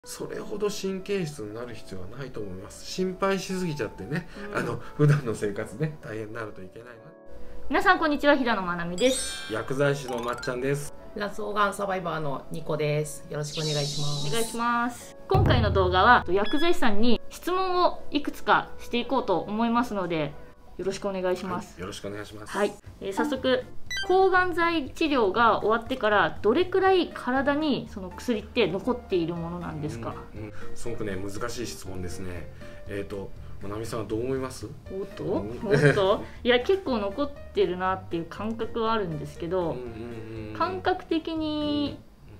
それほど神経質になる必要はないと思います。心配しすぎちゃってね、普段の生活ね大変になるといけないな。 皆さんこんにちは、平野まなみです。 薬剤師のまっちゃんです。 卵巣がんサバイバーのニコです。よろしくお願いします。 お願いします。今回の動画は薬剤師さんに質問をいくつかしていこうと思いますので、よろしくお願いします。 よろしくお願いします。 はい、早速抗がん剤治療が終わってからどれくらい体にその薬って残っているものなんですか？ すごくね難しい質問ですね。まなみさんはどう思います？ おっといや結構残ってるなっていう感覚はあるんですけど、感覚的に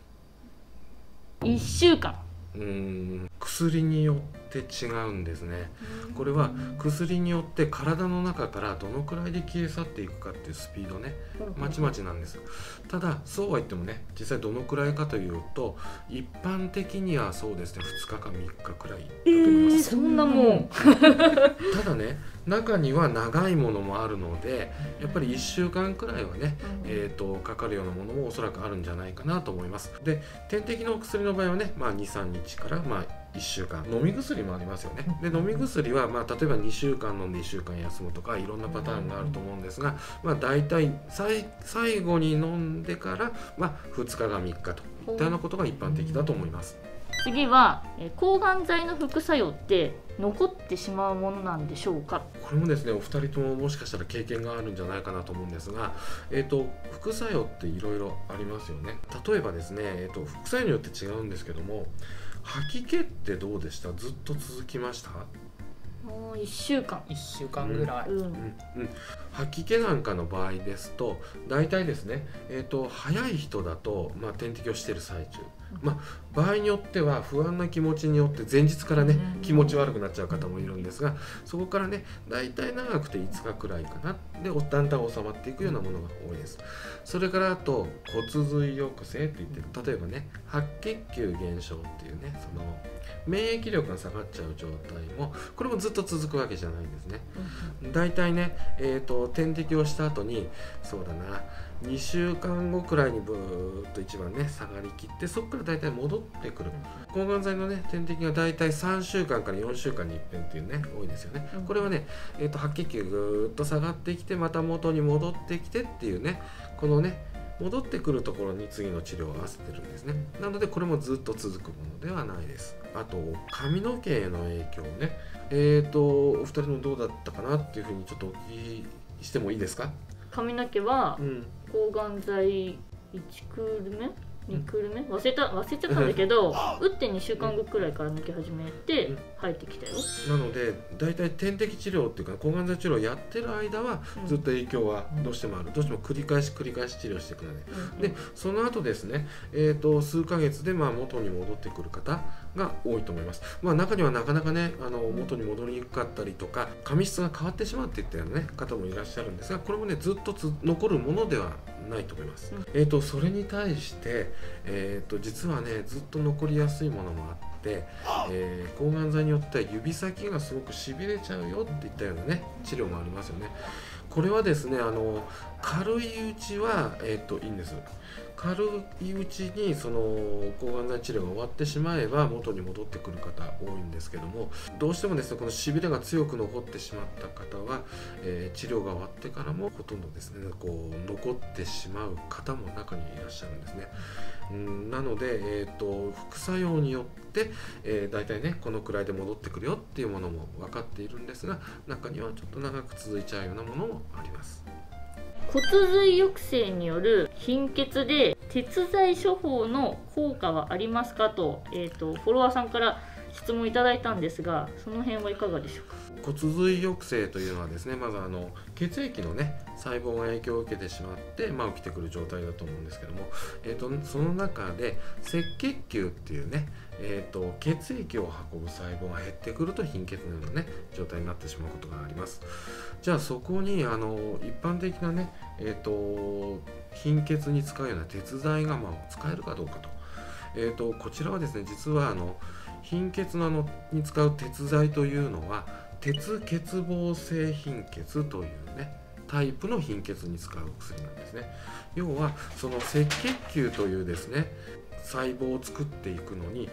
1週間。 薬によって違うんですね。これは薬によって体の中からどのくらいで消え去っていくかっていうスピードね、まちまちなんです。ただそうは言ってもね、実際どのくらいかというと一般的にはそうですね2日か3日くらいだと思います。 そんなもんただね、中には長いものもあるのでやっぱり1週間くらいはね、かかるようなものもおそらくあるんじゃないかなと思います。で、点滴の薬の場合はね、2、3日から1週間、飲み薬もありますよね。で、飲み薬は例えば2週間飲んで1週間休むとかいろんなパターンがあると思うんですが、大体最後に飲んでから2日が3日といったようなことが一般的だと思います。 次は抗がん剤の副作用って残ってしまうものなんでしょうか？ これもですね、お二人とももしかしたら経験があるんじゃないかなと思うんですが、副作用っていろいろありますよね。例えばですね、副作用によって違うんですけども、吐き気ってどうでした？ずっと続きました？ もう1週間ぐらい、 吐き気なんかの場合ですと大体ですね、早い人だと、点滴をしている最中、場合によっては不安な気持ちによって前日からね気持ち悪くなっちゃう方もいるんですが、そこからね大体長くて5日くらいかなでだんだん収まっていくようなものが多いです。それからあと骨髄抑制って言って、例えばね白血球減少っていうね、その免疫力が下がっちゃう状態もこれもずっと続くわけじゃないんですね。だいたいね、点滴をした後にそうだな2週間後くらいにブーッと一番ね下がりきって、そこからだいたい戻ってくる。抗がん剤のね点滴がだいたい3週間から4週間に一遍っていうね多いですよね。これはね、白血球ぐーっと下がってきてまた元に戻ってきてっていうね、このね戻ってくるところに次の治療を合わせてるんですね。なのでこれもずっと続くものではないです。あと髪の毛への影響ね、お二人のどうだったかなっていうふうにちょっとお聞きしてもいいですか？ 髪の毛は抗がん剤1クール目2クール目忘れちゃったんだけど打って2週間後くらいから抜き始めて生えてきたよ。 なのでだいたい点滴治療っていうか抗がん剤治療をやってる間はずっと影響はどうしてもある。どうしても繰り返し治療していくので、でその後ですね、数ヶ月で元に戻ってくる方が多いと思います。中にはなかなかね元に戻りにくかったりとか髪質が変わってしまうっていったような、方もいらっしゃるんですが、これもねずっと残るものではないと思います。それに対して、実はねずっと残りやすいものもあって、抗がん剤によっては指先がすごくしびれちゃうよっていったようなね治療もありますよね。これはですね軽いうちはいいんです。軽いうちにその抗がん剤治療が終わってしまえば元に戻ってくる方多いんですけども、どうしてもですねこのしびれが強く残ってしまった方は、治療が終わってからもほとんどですね残ってしまう方も中にいらっしゃるんですね。なので、副作用によって、大体ねこのくらいで戻ってくるよっていうものも分かっているんですが、中にはちょっと長く続いちゃうようなものもあります。 骨髄抑制による貧血で鉄剤処方の効果はありますかと、フォロワーさんから質問いただいたんですが、その辺はいかがでしょうか？ 骨髄抑制というのはですね、まず血液のね細胞が影響を受けてしまって、起きてくる状態だと思うんですけども、その中で赤血球っていうね、血液を運ぶ細胞が減ってくると貧血のようなね状態になってしまうことがあります。じゃあそこに一般的なね、貧血に使うような鉄剤が使えるかどうかと、こちらはですね実は貧血に使う鉄剤というのは鉄欠乏性貧血というねタイプの貧血に使う薬なんですね。要はその赤血球というですね細胞を作っていくのに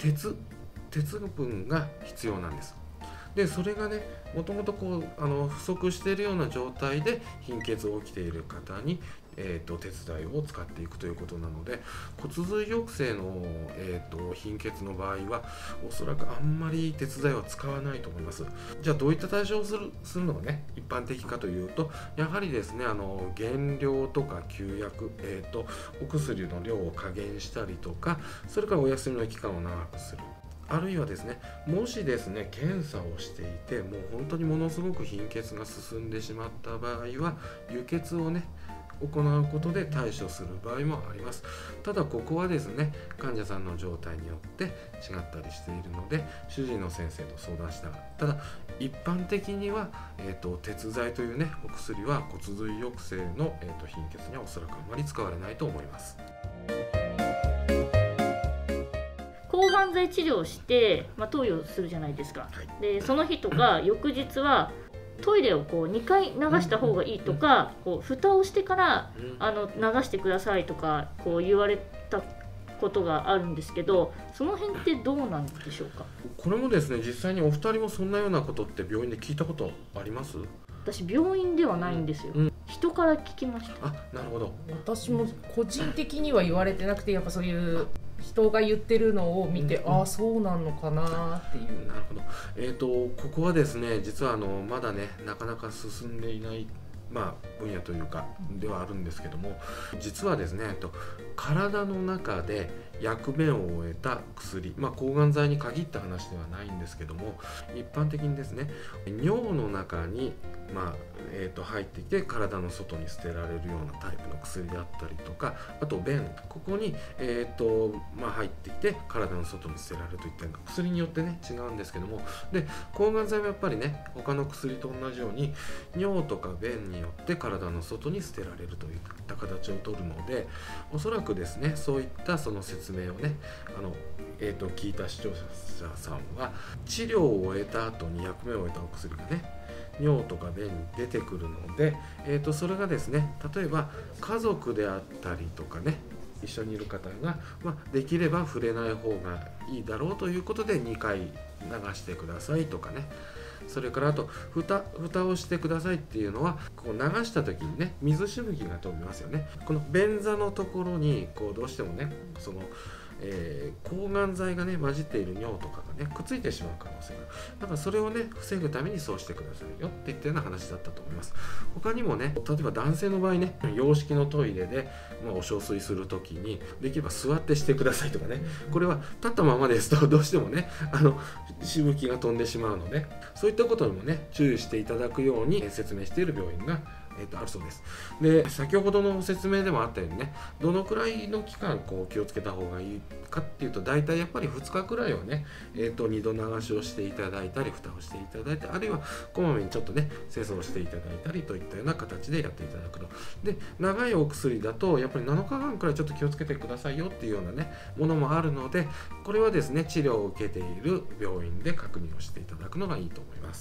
鉄分が必要なんです。でそれがねもともと不足しているような状態で貧血が起きている方に、鉄剤を使っていくということなので、骨髄抑制の、貧血の場合はおそらくあんまり鉄剤は使わないと思います。じゃあどういった対処をするのがね一般的かというと、やはりですね減量とか休薬、お薬の量を加減したりとか、それからお休みの期間を長くする。あるいはですね、もしですね検査をしていてもう本当にものすごく貧血が進んでしまった場合は輸血をね行うことで対処する場合もあります。ただここはですね患者さんの状態によって違ったりしているので主治医の先生と相談したが、ただ一般的には、鉄剤というねお薬は骨髄抑制の、貧血にはおそらくあまり使われないと思います。 抗がん剤治療をして、投与するじゃないですか、でその日とか翌日はトイレを2回流した方がいいとか、蓋をしてから流してくださいとか言われたことがあるんですけど、その辺ってどうなんでしょうか？ これもですね実際にお二人もそんなようなことって病院で聞いたことあります？ 私病院ではないんですよ、人から聞きました。 なるほど。 私も個人的には言われてなくて、やっぱそういう人が言ってるのを見て、そうなのかなっていう。 なるほど。ここはですね実はまだねなかなか進んでいない分野というかではあるんですけども、実はですね体の中で役目を終えた薬、抗がん剤に限った話ではないんですけども、一般的にですね尿の中に入ってきて体の外に捨てられるようなタイプの薬であったりとか、あと便ここに、入ってきて体の外に捨てられるといったような薬によってね違うんですけども、で抗がん剤はやっぱりね他の薬と同じように尿とか便によって体の外に捨てられるといった形をとるので、おそらくですねそういったその説明をね聞いた視聴者さんは治療を終えた後に役目を終えたお薬がね尿とか便に出てくるので、それがですね例えば家族であったりとかね一緒にいる方が、できれば触れない方がいいだろうということで2回流してくださいとかね、それからあと蓋をしてくださいっていうのは流した時にね水しぶきが飛びますよね。この便座のところにどうしてもねその抗がん剤がね混じっている尿とかがねくっついてしまう可能性がある。だからそれをね防ぐためにそうしてくださいよっていったような話だったと思います。他にもね例えば男性の場合ね洋式のトイレで、お小水する時にできれば座ってしてくださいとかね、これは立ったままですとどうしてもねしぶきが飛んでしまうので、そういったことにもね注意していただくように説明している病院があるそうです。で先ほどの説明でもあったようにねどのくらいの期間気をつけた方がいいかっていうと、大体やっぱり2日くらいはね、2度流しをしていただいたり蓋をしていただいて、あるいはこまめにちょっとね清掃をしていただいたりといったような形でやっていただくので、長いお薬だとやっぱり7日間くらいちょっと気をつけてくださいよっていうようなねものもあるので、これはですね治療を受けている病院で確認をしていただくのがいいと思います。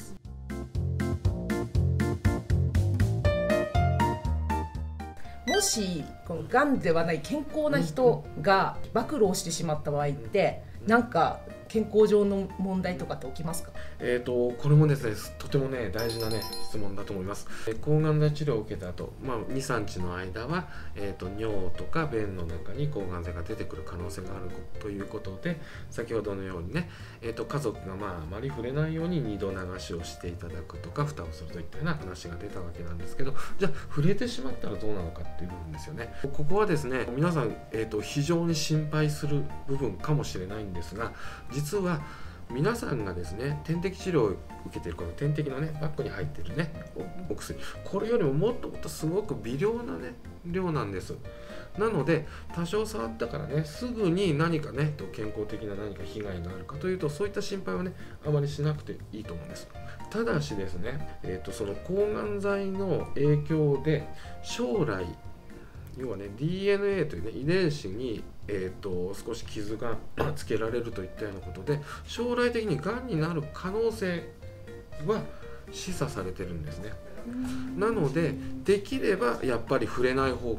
もしこのがんではない健康な人が暴露をしてしまった場合ってなんか健康上の問題とかって起きますか？ これもですねとてもね大事なね質問だと思います。抗がん剤治療を受けた後、2、3日の間は、尿とか便の中に抗がん剤が出てくる可能性があるということで、先ほどのようにね、家族があまり触れないように2度流しをしていただくとか蓋をするといったような話が出たわけなんですけど、じゃあ触れてしまったらどうなのかっていう部分ですよね。ここはですね皆さん、非常に心配する部分かもしれないんですが、実は皆さんがですね点滴治療を受けているこの点滴のねバッグに入っているねお薬、これよりももっともっとすごく微量なね量なんです。なので多少触ったからねすぐに何かね健康的な何か被害があるかというと、そういった心配はねあまりしなくていいと思うんです。ただしですね、その抗がん剤の影響で将来要はね DNA というね遺伝子に少し傷がつけられるといったようなことで、将来的にがんになる可能性は示唆されてるんですね。なのでできればやっぱり触れない方がいい。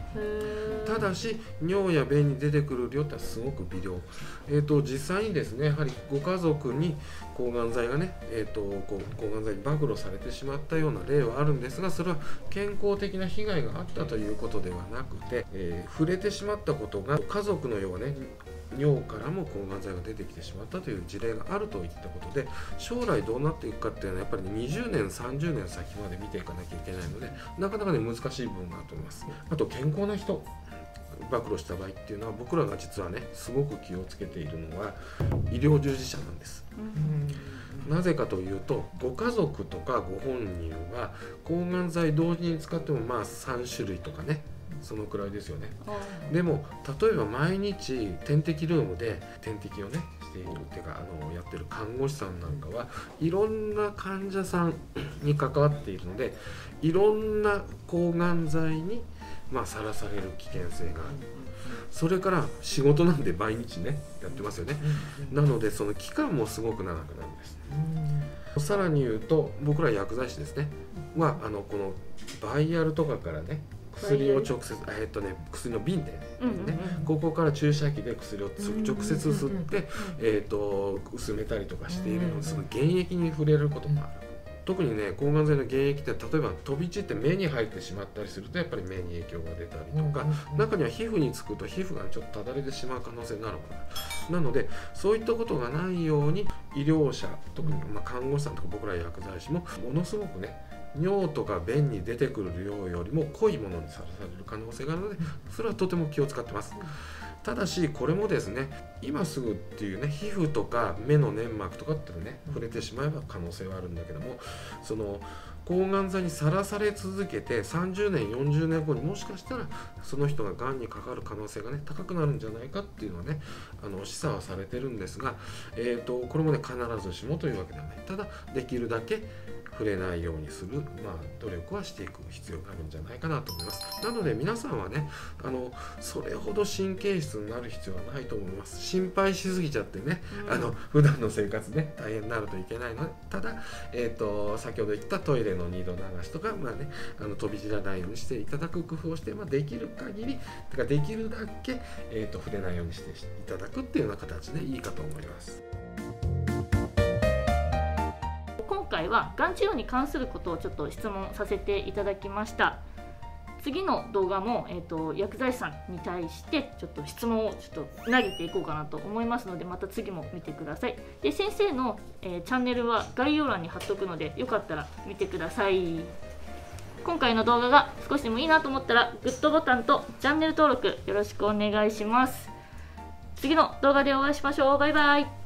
ただし尿や便に出てくる量ってのはすごく微量、実際にですねやはりご家族に抗がん剤がね、抗がん剤に暴露されてしまったような例はあるんですが、それは健康的な被害があったということではなくて、触れてしまったことが家族のようね尿からも抗がん剤が出てきてしまったという事例があるといったことで、将来どうなっていくかっていうのはやっぱり20年30年先まで見ていかなきゃいけないので、なかなかね難しい部分があると思います。あと健康な人暴露した場合っていうのは、僕らが実はねすごく気をつけているのは医療従事者なんです。なぜかというと、ご家族とかご本人は抗がん剤同時に使ってもまあ3種類とかねそのくらいですよね。でも例えば毎日点滴ルームで点滴をねしているっていうかやってる看護師さんなんかはいろんな患者さんに関わっているので、いろんな抗がん剤にさらされる危険性がある。それから仕事なんで毎日ねやってますよね。なのでその期間もすごく長くなるんです。さらに言うと僕ら薬剤師ですねはこのバイアルとかからね薬を直接薬の瓶で、ねここから注射器で薬を直接吸って薄めたりとかしているので、その原液に触れることもある。特にね抗がん剤の原液って例えば飛び散って目に入ってしまったりするとやっぱり目に影響が出たりとか、中には皮膚につくと皮膚がちょっとただれてしまう可能性になるものなので、そういったことがないように医療者特に看護師さんとか僕ら薬剤師もものすごくね尿とか便に出てくる量よりも濃いものにさらされる可能性があるので、それはとても気を使ってます。ただしこれもですね今すぐっていうね皮膚とか目の粘膜とかっていうのね触れてしまえば可能性はあるんだけども、その抗がん剤にさらされ続けて30年40年後にもしかしたらその人ががんにかかる可能性がね高くなるんじゃないかっていうのはね示唆はされてるんですが、これもね必ずしもというわけではない。ただできるだけ触れないようにする、努力はしていく必要があるんじゃないかなと思います。なので皆さんはねそれほど神経質になる必要はないと思います。心配しすぎちゃってね、普段の生活ね大変になるといけないので、ただ、先ほど言ったトイレの2度流しとか、飛び散らないようにしていただく工夫をして、できる限りできるだけ、触れないようにしていただくっていうような形でいいかと思います。 今回はがん治療に関することをちょっと質問させていただきました。次の動画も、薬剤師さんに対してちょっと質問をちょっと投げていこうかなと思いますので、また次も見てください。で先生の、チャンネルは概要欄に貼っとくのでよかったら見てください。今回の動画が少しでもいいなと思ったらグッドボタンとチャンネル登録よろしくお願いします。次の動画でお会いしましょう。バイバイ。